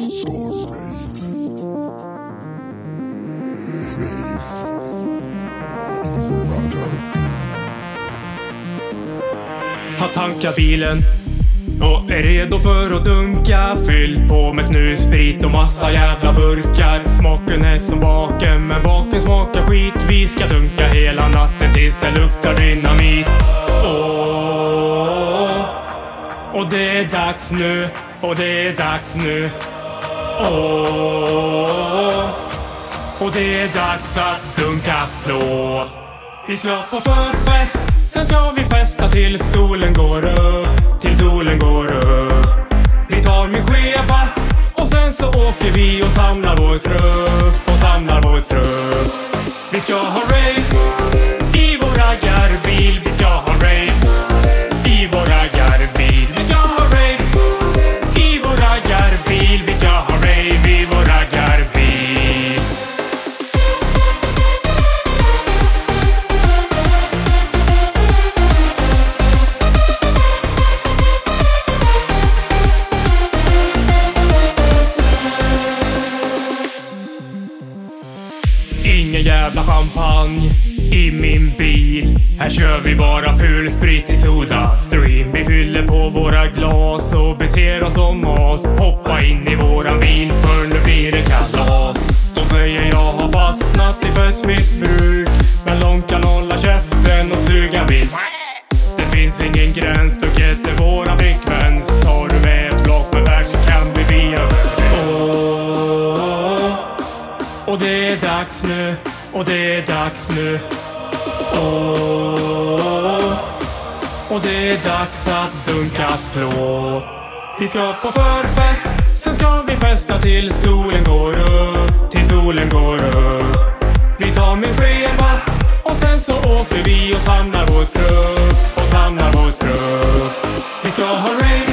Har tankat bilen och är redo för att dunka. Fyllt på med snussprit och massa jävla burkar. Smaken är som baken, men baken smakar skit. Vi ska dunka hela natten tills det luktar dynamit. Och det är dags nu, och det är dags nu. Och det är dags att dunka plåt. Vi ska på förfest, sen ska vi festa till solen går upp. Till solen går upp. Vi tar min skeva och sen så åker vi och samlar vår trupp. Och samlar vår trupp. Vi ska ha rave i vår raggarbil. Vi ska ha rave i vår raggarbil. Vi ska ha rave i vår raggarbil. Vi ska ha rave i vår raggarbil. Ingen jävla champagne i min bil. Här kör vi bara full sprit i Soda Stream. Vi fyller på våra glas och beter oss som oss. Hoppa in i våran vin för nu blir det kalas. De säger jag har fastnat i festmissbruk, men de kan hålla käften och suga vilt. Det finns ingen gräns, då är våran frekvens. Tar du med en flock med bär så kan vi bli över. Och det är dags nu, och det är dags nu. Och det är dags att dunka plåt. Vi ska på förfest, sen ska vi festa till solen går upp. Till solen går upp. Vi tar min skeva och sen så åker vi och samlar vår trupp. Och samlar vår trupp. Vi ska ha rave